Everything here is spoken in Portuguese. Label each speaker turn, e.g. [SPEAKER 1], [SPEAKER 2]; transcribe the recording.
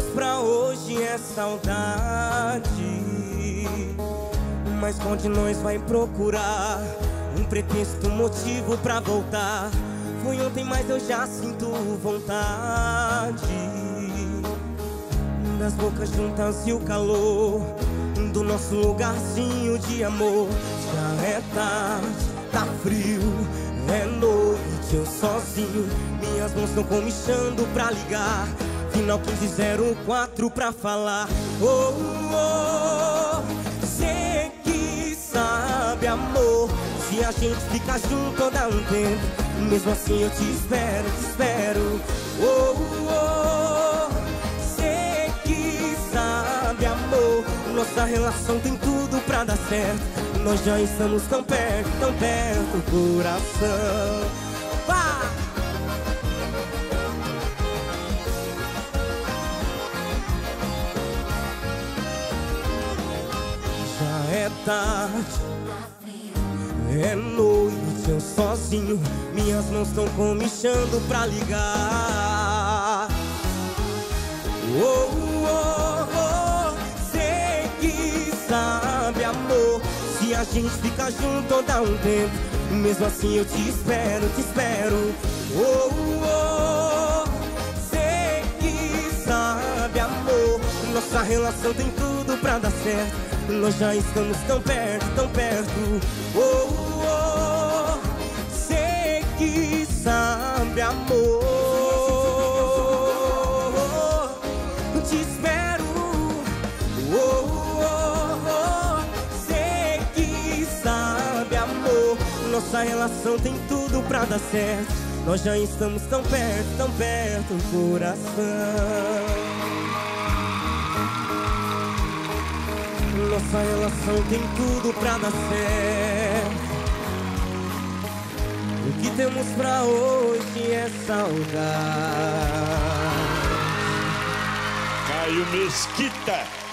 [SPEAKER 1] pra hoje é saudade, mas qual de nós vai procurar um pretexto, um motivo pra voltar? Foi ontem, mas eu já sinto vontade das bocas juntas e o calor do nosso lugarzinho de amor. Já é tarde, tá frio, é noite, eu sozinho. Minhas mãos estão comichando pra ligar. Final 1504 pra falar. Oh, oh, cê que sabe, amor, se a gente ficar junto dá um tempo. Mesmo assim eu te espero, te espero. Oh, oh, cê que sabe, amor, nossa relação tem tudo pra dar certo. Nós já estamos tão perto, coração. Vá! Já é tarde, é noite, eu sozinho. Minhas mãos estão comichando pra ligar. Oh, oh, oh, sei que sabe, amor, se a gente ficar junto dá um tempo. Mesmo assim eu te espero, te espero. Oh, oh, sei que sabe, amor, nossa relação tem tudo pra dar certo. Nós já estamos tão perto, oh, oh, sei que sabe, amor, te espero. Oh, oh, oh, sei que sabe, amor, nossa relação tem tudo pra dar certo. Nós já estamos tão perto, coração. Nossa relação tem tudo pra dar certo. O que temos pra hoje é saudade.
[SPEAKER 2] Caio Mesquita.